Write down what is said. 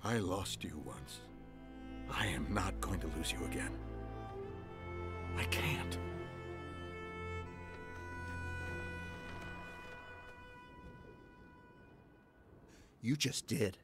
I lost you once. I am not going to lose you again. I can't. You just did.